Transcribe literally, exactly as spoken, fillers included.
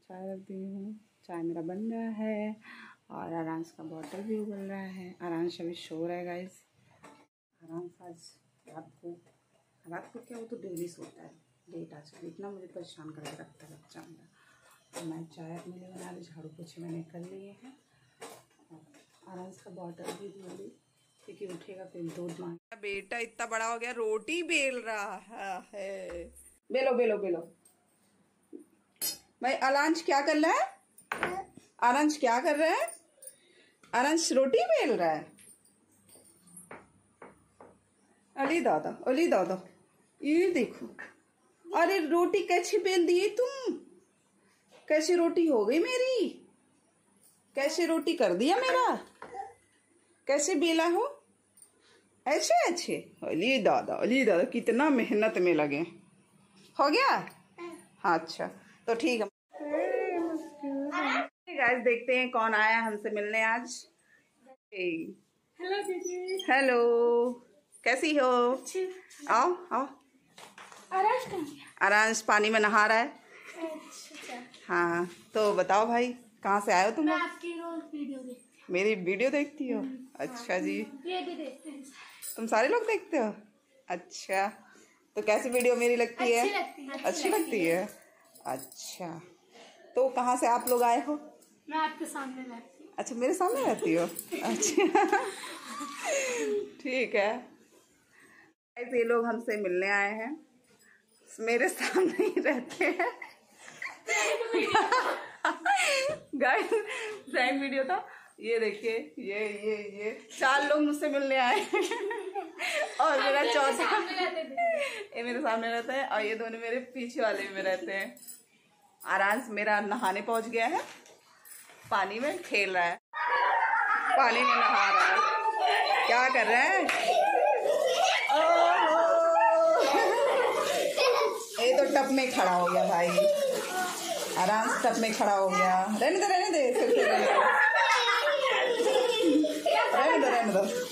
चाय रख दी हूँ। चाय मेरा बन रहा है और आरांश का बॉटल भी उबल रहा है। आरांश अभी सो रहा है गाइस। आरांश आज रात को रात को क्या, वो तो डेली सोता है लेट आज। इतना मुझे परेशान करके रखता है बच्चा मेरा। तो मैं चाय अपने लिए बना ली, झाड़ू पोछे मैंने कर लिए हैं। आरांश का बॉटल भी धो ली क्योंकि उठेगा फिर दूध मांग। बेटा इतना बड़ा हो गया, रोटी बेल रहा है। बेलो बेलो बेलो भाई। आरांश क्या कर रहा है? आरांश क्या कर रहा है? आरांश रोटी बेल रहा है। अली दादा अली दादा, ये देखो, अरे रोटी कैसे बेल दिए तुम? कैसे रोटी हो गई मेरी? कैसे रोटी कर दिया मेरा? कैसे बेला हो? ऐसे अच्छे। अली दादा अली दादा, कितना मेहनत में लगे। हो गया? हाँ अच्छा, तो ठीक है गाइस। देखते हैं कौन आया हमसे मिलने आज। हेलो दीदी। हेलो, कैसी हो? आओ आओ। आरांश कहाँ है? आरांश पानी में नहा रहा है। अच्छा। हाँ तो बताओ भाई, कहाँ से आए हो तुम? मैं आपकी रोज वीडियो देखती हूँ। मेरी वीडियो देखती हो? अच्छा जी। ये भी देखते हैं। तुम सारे लोग देखते हो? अच्छा, तो कैसी वीडियो मेरी लगती है? अच्छी लगती है। अच्छी लगती है। अच्छा, तो कहाँ से आप लोग आए हो? मैं आपके सामने रहती हूँ। अच्छा, मेरे सामने रहती हो? अच्छा ठीक है। ऐसे ये लोग हमसे मिलने आए हैं, मेरे सामने ही रहते हैं। गाइस प्रैंक वीडियो था ये। देखिए ये ये ये चार लोग मुझसे मिलने आए और मेरा चौथा ये मेरे सामने रहता है और ये दोनों मेरे पीछे वाले में रहते हैं। आरांश मेरा नहाने पहुंच गया है, पानी में खेल रहा है, पानी में नहा रहा है। क्या कर रहा है? ये तो टप में खड़ा हो गया भाई। आरांश टप में खड़ा हो गया। रहने दो रहने दे रहने दो रहने दो।